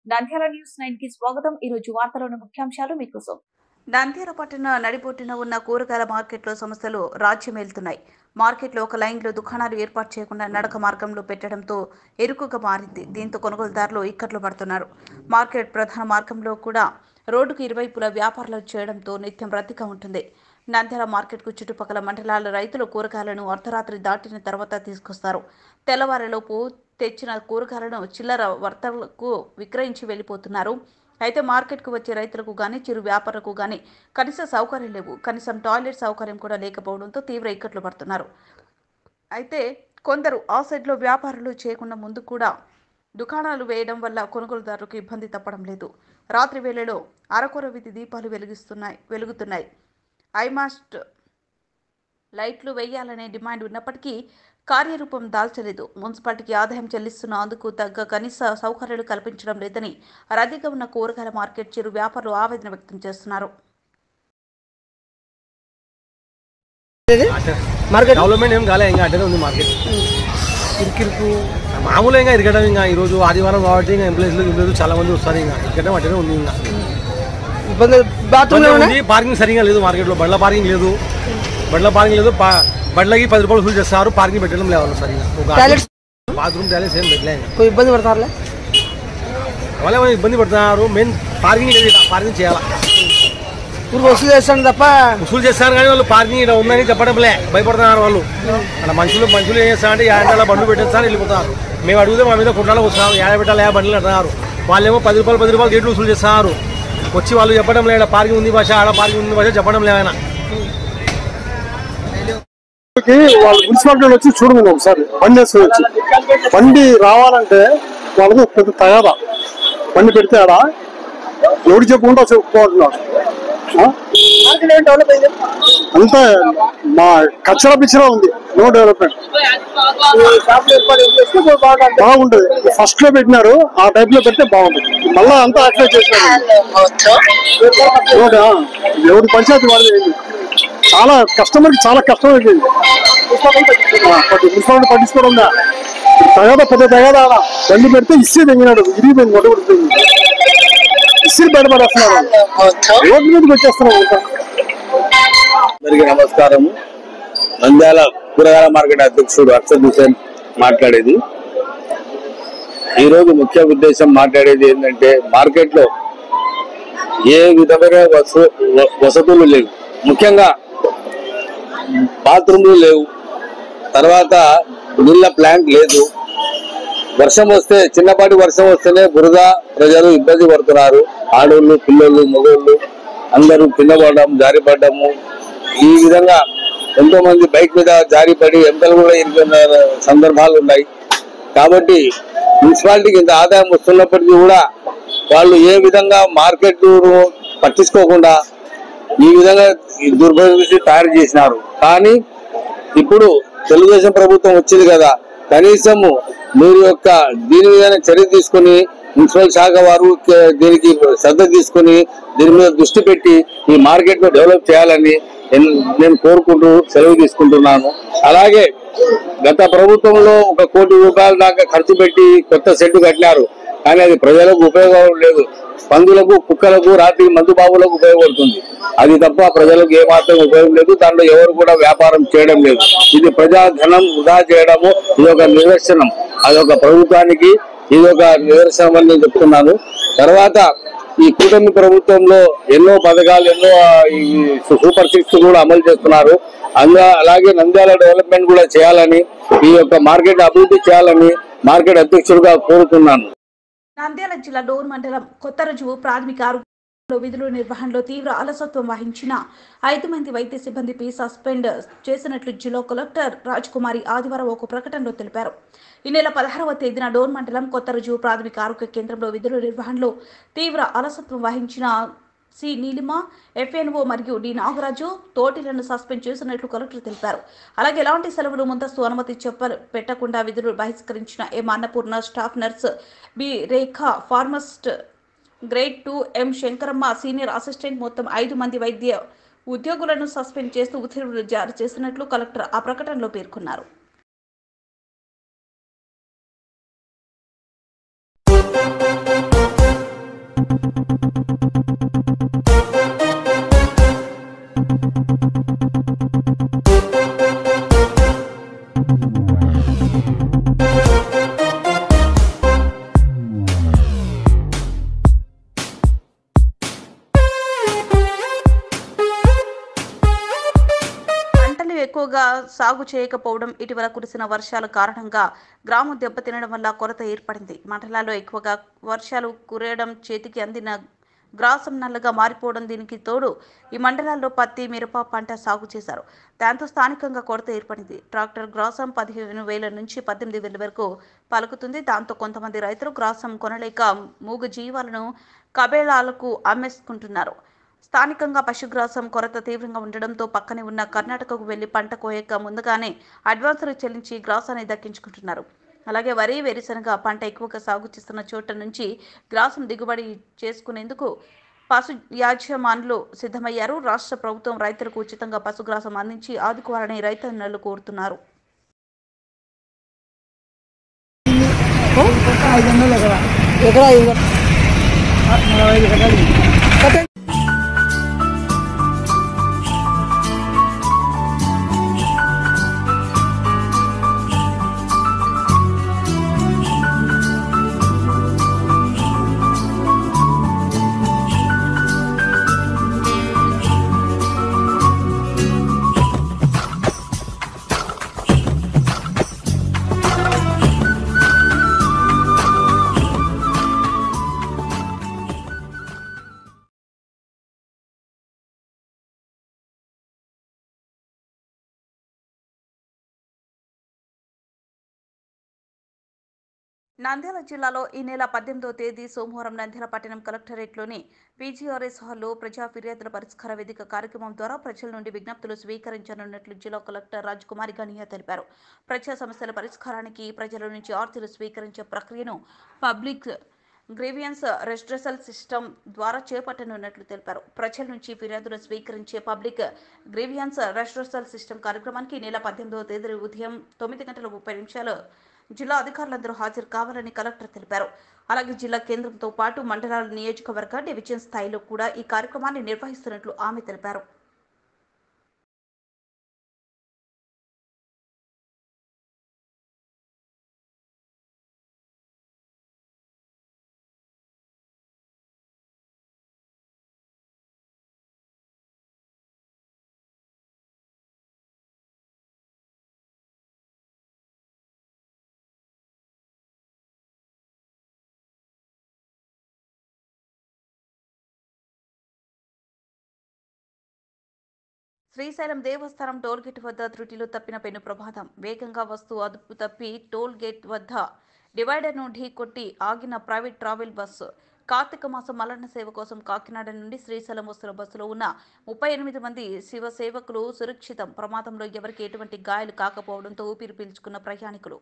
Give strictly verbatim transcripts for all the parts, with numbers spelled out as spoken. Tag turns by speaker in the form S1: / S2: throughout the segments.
S1: Nandyal news nine కి స్వాగతం. ఈ రోజు వార్తలోని ముఖ్యాంశాలు మీకోసం. నంద్యాల పట్టణ నడిబొట్టున ఉన్న కూరగాయల మార్కెట్లో సమస్యలు రాజ్యమేలుతున్నాయి. మార్కెట్లో ఒక లైన్లో దుకాణాలు ఏర్పాటు చేయకుండా నడక మార్గంలో పెట్టడంతో ఇరుకుగా మారింది. దీంతో కొనుగోలుదారులు ఇక్కట్లు పడుతున్నారు. మార్కెట్ ప్రధాన మార్గంలో కూడా రోడ్డుకు ఇరువైపులా వ్యాపారాలు చేయడంతో నిత్యం రద్దీగా ఉంటుంది. నంద్యాల మార్కెట్కు చుట్టుపక్కల మండలాల రైతులు కూరగాయలను అర్ధరాత్రి దాటిన తర్వాత తీసుకొస్తారు. తెల్లవారిలోపు తెచ్చిన కూరగాయలను చిల్లర వర్తకులకు విక్రయించి వెళ్లిపోతున్నారు. అయితే మార్కెట్కు వచ్చే రైతులకు గానీ చిరు వ్యాపారులకు గానీ కనీస సౌకర్యం లేవు. కనీసం టాయిలెట్ సౌకర్యం కూడా లేకపోవడంతో తీవ్ర ఇక్కట్లు పడుతున్నారు. అయితే కొందరు ఆ సైడ్లో వ్యాపారాలు చేయకుండా ముందు కూడా దుకాణాలు వేయడం వల్ల కొనుగోలుదారులకు ఇబ్బంది తప్పడం లేదు. రాత్రి వేళలో అరకొర వీధి దీపాలు వెలిగిస్తున్నాయి వెలుగుతున్నాయి ఐమాస్ట్ లైట్లు వేయాలనే డిమాండ్ ఉన్నప్పటికీ కార్యరూపం దాల్చలేదు. మున్సిపాలిటీకి ఆదాయం చెల్లిస్తున్న అందుకు తగ్గ కనీస సౌకర్యాలు కల్పించడం లేదని రద్దీగా ఉన్న కూరగాయల మార్కెట్ చిరు వ్యాపారులు ఆవేదన వ్యక్తం చేస్తున్నారు.
S2: డెవలప్మెంట్ ఏం కాలే, ఇంకా అడ్డనే ఉంది మార్కెట్. ఇరికిరుకు మామూలుగా ఇంకా ఇరగడం. ఇంకా ఈరోజు ఆదివారం కాబట్టి ఇంకా ఎంప్లాయీస్లు ఇంప్లాయీస్ చాలా మంది వస్తారు. ఇంకా ఇరగడం అడ్డనే ఉంది. ఇంకా ఇబ్బంది పార్కింగ్ సరిగా లేదు. మార్కెట్లో బండ్ల పార్కింగ్ లేదు. బండ్ల పార్కింగ్ లేదు. బండ్లకి పది రూపాయలు వసూలు చేస్తారు. పార్కింగ్ పెట్టడం లేదు సరిగా. బాత్రూమ్ టాయిలెట్స్ ఏం పెట్టలేదు.
S3: ఇబ్బంది పడతారు
S2: వాళ్ళే ఇబ్బంది పడుతున్నారు. మెయిన్ పార్కింగ్ లేదు. పార్కింగ్ చేయాలా
S3: వసూలు చేస్తాను తప్ప
S2: వసూలు చేస్తారు కానీ వాళ్ళు పార్కింగ్ ఇక్కడ ఉందని చెప్పడంలే. భయపడుతున్నారు వాళ్ళు. అక్కడ మనుషులు మనుషులు ఏం చేస్తారంటే యాడ బండ్లు పెట్టేస్తారు, వెళ్ళిపోతారు. మేము అడిగితే మా మీద కుట్రాలు వస్తున్నారు. యాడ పెట్టాలి యా బండ్లు అంటున్నారు. వాళ్ళేమో పది రూపాయలు పది రూపాయలు గేట్లు వసూలు చేస్తారు. వచ్చి వాళ్ళు చెప్పడం లేదు పార్కింగ్ ఉంది భాష, ఆడ పార్కింగ్ ఉంది భాష చెప్పడం లేవైనా.
S4: వాళ్ళు మున్సిపాలిటీ వచ్చి చూడమని ఒకసారి బండి వేసుకొని వచ్చి బండి రావాలంటే వాళ్ళకు పెద్ద తయారా బండి పెడితే ఆడ ఎవరు చెప్పుకుంటా చెప్పుకోవాలన్నారు. అంతా మా కచ్చరా పిచ్చరా ఉంది. No development. బాగుంటది. ఫస్ట్ లో పెట్టినారు, ఆ టైప్ లో పెడితే బాగుంటుంది. మళ్ళా అంతా అట్లే చేసినారు. ఎవరి పంచాయతీ వాళ్ళు చాలా కస్టమర్కి చాలా కష్టం అయిపోయింది. మున్సిపాలిటీ పట్టించుకోవడం తగదా పెద్ద తగదా ఆడ బండి పెడితే ఇస్త్రీ తెగినాడు. ఇరిగిపోయింది, మొట్టగొడుతుంది. ఇస్త్రీ బయటపడేస్తున్నారు. రోడ్డు మీదకి వచ్చేస్తున్నారు.
S5: అందరికీ నమస్కారము. నంద్యాల కూరగాయల మార్కెట్ అధ్యక్షుడు అర్షద్ హుసేన్ మాట్లాడేది. ఈరోజు ముఖ్య ఉద్దేశం మాట్లాడేది ఏంటంటే మార్కెట్ లో ఏ విధమైన వస వసతులు లేవు. ముఖ్యంగా బాత్రూమ్లు లేవు. తర్వాత నీళ్ళ ప్లాంట్ లేదు. వర్షం వస్తే చిన్నపాటి వర్షం వస్తేనే బురద, ప్రజలు ఇబ్బంది పడుతున్నారు. ఆడోళ్ళు, పిల్లలు, మగోళ్ళు అందరూ కింద పడడం, జారిపడ్డము. ఈ విధంగా ఎంతో మంది బైక్ మీద జారిపడి ఎంతలు కూడా ఇరిగిన సందర్భాలు ఉన్నాయి. కాబట్టి మున్సిపాలిటీకి ఇంత ఆదాయం వస్తున్నప్పటికీ కూడా వాళ్ళు ఏ విధంగా మార్కెట్ పట్టించుకోకుండా ఈ విధంగా దుర్భవిష్యత్తు తయారు చేసినారు. కానీ ఇప్పుడు తెలుగుదేశం ప్రభుత్వం వచ్చింది కదా, కనీసము మీరు యొక్క దీని మీద చర్య తీసుకుని మున్సిపల్ శాఖ వారు దీనికి శ్రద్ధ తీసుకుని దీని మీద దృష్టి పెట్టి ఈ మార్కెట్ ను డెవలప్ చేయాలని నేను కోరుకుంటూ సెలవు తీసుకుంటున్నాను. అలాగే గత ప్రభుత్వంలో ఒక కోటి రూపాయల దాకా ఖర్చు పెట్టి కొత్త షెడ్ కట్టినారు. కానీ అది ప్రజలకు ఉపయోగం లేదు. పందులకు, కుక్కలకు, రాత్రి మందు బాబులకు ఉపయోగపడుతుంది. అది తప్ప ప్రజలకు ఏమాత్రం ఉపయోగం లేదు. దాంట్లో ఎవరు కూడా వ్యాపారం చేయడం లేదు. ఇది ప్రజాధనం వృధా చేయడము. ఇది ఒక నిదర్శనం. అదొక ప్రభుత్వానికి ఇది ఒక నిదర్శనం అని నేను చెప్తున్నాను. తర్వాత ఈ కూటమి ప్రభుత్వంలో ఎన్నో పథకాలు, ఎన్నో సూపర్ సిక్స్ కూడా అమలు చేస్తున్నారు. అందా అలాగే నంద్యాల డెవలప్మెంట్ కూడా చేయాలని, ఈ యొక్క మార్కెట్ అభివృద్ధి చేయాలని మార్కెట్ అధ్యక్షుడిగా కోరుతున్నాను.
S1: నంద్యాల జిల్లా డోర్ మండలం కొత్తరుజువు ప్రాథమిక ఆరోగ్య విధుల నిర్వహణలో తీవ్ర అలసత్వం వహించిన ఐదు మంది వైద్య సిబ్బందిపై సస్పెండ్ చేసినట్లు జిల్లా కలెక్టర్ రాజకుమారి ఆదివారం ఒక ప్రకటనలో తెలిపారు. ఈ నెల పదహారవ తేదీన డోర్ మండలం కొత్తరుజువు ప్రాథమిక ఆరోగ్య కేంద్రంలో విధుల నిర్వహణలో తీవ్ర అలసత్వం వహించిన సి నీలిమ, ఎఫ్ఎన్ఓ మరియు డి నాగరాజు తోటిలను సస్పెండ్ చేసినట్లు కలెక్టర్ తెలిపారు. అలాగే ఎలాంటి సెలవులు ముందస్తు అనుమతి చెప్ప పెట్టకుండా విధులు బహిష్కరించిన M Annapurna, staff nurse B Rekha, pharmacist grade two M Shankaramma, senior assistant మొత్తం ఐదు మంది వైద్య ఉద్యోగులను సస్పెండ్ చేస్తూ ఉత్తర్వులు జారీ చేసినట్లు కలెక్టర్ ఆ ప్రకటనలో పేర్కొన్నారు. ఎక్కువగా సాగు చేయకపోవడం, ఇటీవల కురిసిన వర్షాల కారణంగా గ్రామం దెబ్బతినడం వల్ల కొరత ఏర్పడింది. మండలాల్లో ఎక్కువగా వర్షాలు కురియడం, చేతికి అందిన గ్రాసం నల్లగా మారిపోవడం, దీనికి తోడు ఈ మండలాల్లో పత్తి, మిరప పంట సాగు చేశారు. దాంతో స్థానికంగా కొరత ఏర్పడింది. ట్రాక్టర్ గ్రాసం పదిహేను వేల నుంచి పద్దెనిమిది వేల వరకు పలుకుతుంది. దాంతో కొంతమంది రైతులు గ్రాసం కొనలేక మూగ జీవాలను కబేళాలకు అమ్మేసుకుంటున్నారు. స్థానికంగా పశుగ్రాసం కొరత తీవ్రంగా ఉండడంతో పక్కనే ఉన్న కర్ణాటకకు వెళ్లి పంట కోయక ముందుగానే అడ్వాన్సులు చెల్లించి గ్రాసాన్ని దక్కించుకుంటున్నారు. అలాగే వరి, వేరుశనగ పంట ఎక్కువగా సాగు చేస్తున్న చోట నుంచి గ్రాసం దిగుబడి చేసుకునేందుకు పశు యాజమానులు సిద్ధమయ్యారు. రాష్ట్ర ప్రభుత్వం రైతులకు ఉచితంగా పశుగ్రాసం అందించి ఆదుకోవాలని రైతన్నలు కోరుతున్నారు. నంద్యాల జిల్లాలో ఈ నెల పద్దెనిమిదవ తేదీ సోమవారం నంద్యాల పట్టణం కలెక్టరేట్లోని పీజీఆర్ఎస్ హాల్లో ప్రజా ఫిర్యాదుల పరిష్కార వేదిక కార్యక్రమం ద్వారా ప్రజల నుండి విజ్ఞప్తులు స్వీకరించనున్నట్లు జిల్లా కలెక్టర్ రాజ్కుమారి గనియా తెలిపారు. ప్రజా సమస్యల పరిష్కారానికి ప్రజల నుంచి ఆర్తీలు స్వీకరించే ప్రక్రియను పబ్లిక్ గ్రీవియన్స్ రెస్ట్రెసల్ సిస్టమ్ ద్వారా చేపట్టనున్నట్లు తెలిపారు. ప్రజల నుంచి ఫిర్యాదులు స్వీకరించే పబ్లిక్ గ్రీవియన్స్ రెస్ట్రెసల్ సిస్టమ్ కార్యక్రమానికి ఈ నెల పద్దెనిమిదవ తేదీ ఉదయం తొమ్మిది గంటల ముప్పై నిమిషాలు జిల్లా అధికారులందరూ హాజరు కావాలని కలెక్టర్ తెలిపారు. అలాగే జిల్లా కేంద్రంతో పాటు మండలాల, నియోజకవర్గ, డివిజన్ స్థాయిలో కూడా ఈ కార్యక్రమాన్ని నిర్వహిస్తున్నట్లు ఆమె తెలిపారు. శ్రీశైలం దేవస్థానం టోల్ గేట్ వద్ద త్రుటిలో తప్పిన పెను ప్రమాదం. వేగంగా వస్తూ అదుపు తప్పి టోల్ గేట్ వద్ద డివైడర్ను ఢీకొట్టి ఆగిన ప్రైవేట్ ట్రావెల్ బస్సు. కార్తీక మాసం మల్లన్న సేవ కోసం కాకినాడ నుండి శ్రీశైలం వస్తున్న బస్సులో ఉన్న ముప్పై ఎనిమిది మంది శివ సేవకులు సురక్షితం. ప్రమాదంలో ఎవరికి ఎటువంటి గాయాలు కాకపోవడంతో ఊపిరి పీల్చుకున్న ప్రయాణికులు.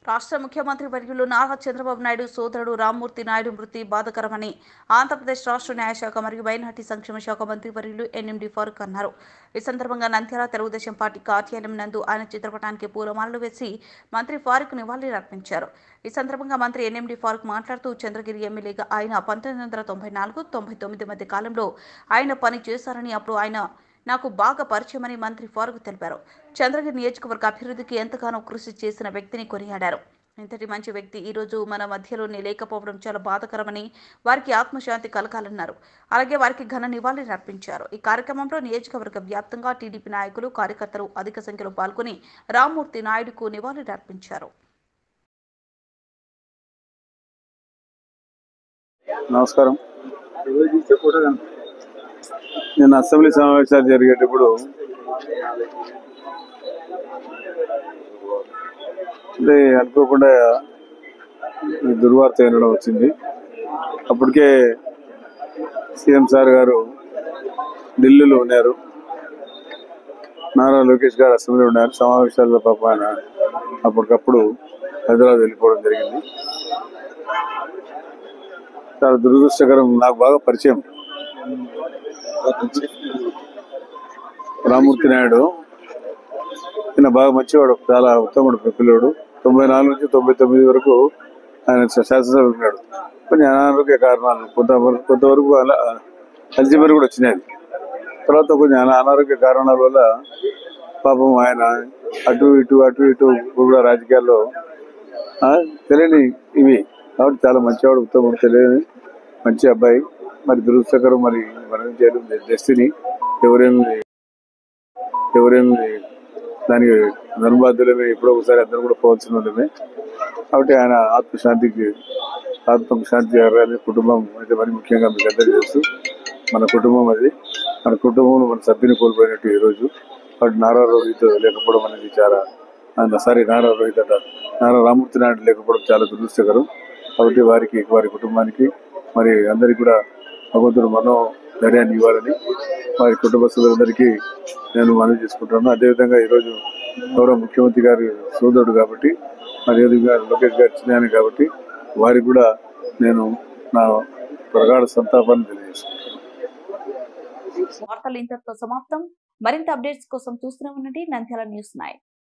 S1: రాష్ట్ర ముఖ్యమంత్రి వర్యులు నారా చంద్రబాబు నాయుడు సోదరుడు రామ్మూర్తి నాయుడు మృతి బాధకరమని ఆంధ్రప్రదేశ్ రాష్ట్ర న్యాయశాఖ మరియు మైనార్టీ సంక్షేమ శాఖ మంత్రి వర్యులు ఎన్ఎండి ఫారూక్ అన్నారు. ఈ సందర్భంగా నంద్యాల తెలుగుదేశం పార్టీ కార్యాలయం నందు ఆయన చిత్రపటానికి పూలమాలలు వేసి మంత్రి ఫారూక్ నివాళులర్పించారు. ఈ సందర్భంగా మంత్రి ఎన్ఎండి ఫారూక్ మాట్లాడుతూ చంద్రగిరి ఎమ్మెల్యేగా ఆయన పంతొమ్మిది వందల తొంభై నాలుగు తొంభై తొమ్మిది మధ్య కాలంలో ఆయన పని చేశారని, అప్పుడు ఆయన నాకు బాగా పరిచయమని మంత్రి ఫారూక్ తెలిపారు. చంద్రగిరి నియోజకవర్గ అభివృద్ధికి ఎంతగానో కృషి చేసిన వ్యక్తిని కొనియాడారు. ఇంతటి మంచి వ్యక్తి ఈ రోజు మన మధ్యలోనే లేకపోవడం చాలా బాధాకరమని, వారికి ఆత్మశాంతి కలగాలన్నారు. అలాగే వారికి ఘన నివాళులు అర్పించారు. ఈ కార్యక్రమంలో నియోజకవర్గ వ్యాప్తంగా టీడీపీ నాయకులు, కార్యకర్తలు అధిక సంఖ్యలో పాల్గొని రామ్మూర్తి నాయుడుకు నివాళులు అర్పించారు.
S6: నమస్కారం. నేను అసెంబ్లీ సమావేశాలు జరిగేటప్పుడు అంటే అనుకోకుండా ఈ దుర్వార్త వినడం వచ్చింది. అప్పటికే సీఎం సార్ గారు ఢిల్లీలో ఉన్నారు, నారా లోకేష్ గారు అసెంబ్లీ ఉన్నారు. సమావేశాల్లో పాప ఆయన అప్పటికప్పుడు హైదరాబాద్ వెళ్ళిపోవడం జరిగింది. చాలా దురదృష్టకరం. నాకు బాగా పరిచయం రామ్మూర్తి నాయుడు. ఈయన బాగా మంచివాడు, చాలా ఉత్తముడు పిల్లడు. తొంభై నాలుగు నుంచి తొంభై తొమ్మిది వరకు ఆయన శాసనసభ ఉన్నాడు. కొన్ని అనారోగ్య కారణాలు కొంత కొంతవరకు అలా అల్జిమర్ కూడా వచ్చినాయి. తర్వాత కొంచెం అనారోగ్య కారణాల వల్ల పాపం ఆయన అటు ఇటు అటు ఇటు కూడా రాజకీయాల్లో తెలియని ఇవి కాబట్టి చాలా మంచివాడు, ఉత్తముడు, తెలియని మంచి అబ్బాయి. మరి దురదృష్టకరం. మరి మనం చేయడం డెస్టినీ. ఎవరేమి ఎవరేమి దానికి ధర్మబాధ్యులమే, ఎప్పుడో ఒకసారి అందరూ కూడా పోవాల్సిన వాళ్ళమే. కాబట్టి ఆయన ఆత్మశాంతికి ఆత్మకు శాంతి జరగాలి. కుటుంబం అయితే మరి ముఖ్యంగా మీకు అందరికీ తెలుసు, మన కుటుంబం అది. మన కుటుంబంలో మన సభ్యుని కోల్పోయినట్టు ఈరోజు. కాబట్టి నారా రోహిత్ లేకపోవడం అనేది చాలా సారీ నారా రోహిత్ అట నారా రామ్మూర్తి నాయుడు లేకపోవడం చాలా దురదృష్టకరం. కాబట్టి వారికి, వారి కుటుంబానికి, మరి అందరికీ కూడా భగవంతుడు మనో ధైర్యాన్ని ఇవ్వాలని వారి కుటుంబ సభ్యులందరికీ నేను మనవి చేసుకుంటున్నాను. అదేవిధంగా ఈరోజు గౌరవ ముఖ్యమంత్రి గారి సోదరుడు కాబట్టి, అదేవిధంగా లోకేష్ గారి చిన్నాయన కాబట్టి వారికి కూడా నేను నా ప్రగాఢ సంతాపాన్ని తెలియజేసుకుంటున్నాను.
S1: వార్తలు ఇంతటితో సమాప్తం. మరింత అప్డేట్స్ కోసం చూస్తూనే ఉండండి నంద్యాల న్యూస్ నైన్.